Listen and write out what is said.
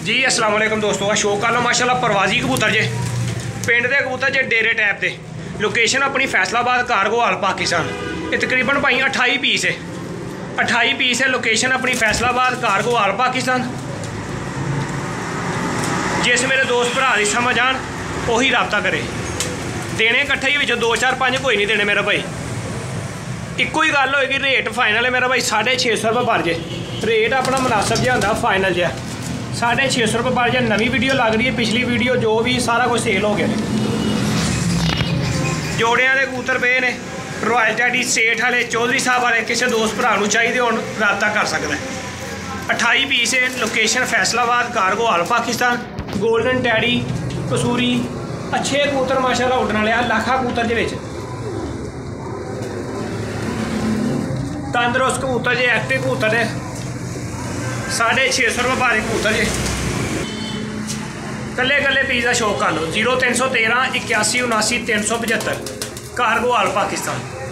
जी अस्सलाम वालेकुम दोस्तों, अशोक आलम माशाल्लाह परवाजी कबूतर जे पिंड के कबूतर जे डेरे टैप से लोकेशन अपनी फैसलाबाद कारगो हाल पाकिस्तान। ये तकरीबन भाई 28 पीस है, 28 पीस है। लोकेशन अपनी फैसलाबाद कारगो हाल पाकिस्तान। जिस मेरे दोस्त भरा की समझ आन उही रबता करे। देने कट्ठे ही विचों 2 4 5 कोई नहीं देने मेरा भाई। इक्को ही गल होएगी, रेट फाइनल है मेरा भाई 650 रुपये पर जे। रेट अपना मुनासब जिहा होंदा फाइनल जिहा 650 रुपये पर जे। नवी वीडियो लग रही है, पिछली वीडियो जो भी सारा कुछ सेल हो गया ने। जोड़ियां दे कबूतर पे ने रॉयल टैडी सेठ वाले चौधरी साहब वाले किसी दोस्त भरा नूं चाहिए होण रबता कर सकदा है। 28 पीस है। Location Faisalabad cargo hall Pakistan. Golden teddy Kasuri अच्छे कबूतर माशाल्लाह उड्डण वाले लाखा कबूतर दे विच तंदरुस्त कबूतर जे एक्टिव कबूतर है। 650 रुपये पर कबूतर जे। कल्ले कल्ले पीस का शौक कर लो। 0313 81 79 375 कारगो हाल पाकिस्तान।